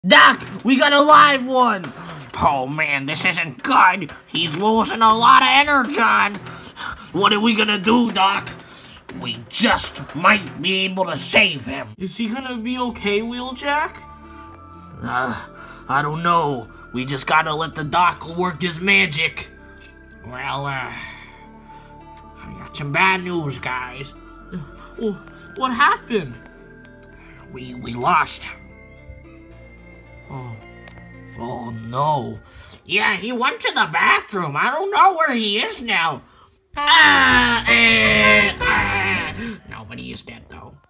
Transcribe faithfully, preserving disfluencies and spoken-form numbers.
Doc, we got a live one! Oh man, this isn't good. He's losing a lot of energon. What are we gonna do, Doc? We just might be able to save him. Is he gonna be okay, Wheeljack? Uh, I don't know. We just gotta let the Doc work his magic. Well, uh... I got some bad news, guys. Well, what happened? We, we lost him. Oh. Oh, no. Yeah, he went to the bathroom. I don't know where he is now. Ah, eh, ah. No, but he is dead, though.